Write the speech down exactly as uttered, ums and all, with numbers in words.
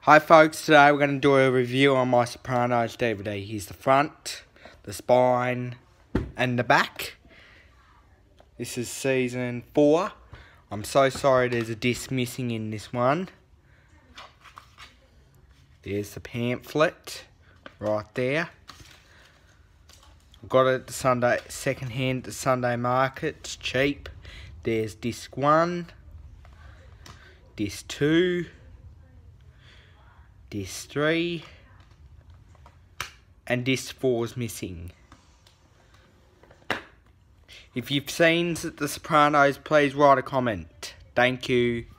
Hi folks, today we're going to do a review on my Sopranos D V D. Here's the front, the spine, and the back. This is season four. I'm so sorry there's a disc missing in this one. There's the pamphlet, right there. I got it at the Sunday, second hand at the Sunday market, it's cheap. There's disc one, disc two, disc three, and disc four is missing. If you've seen The Sopranos, please write a comment. Thank you.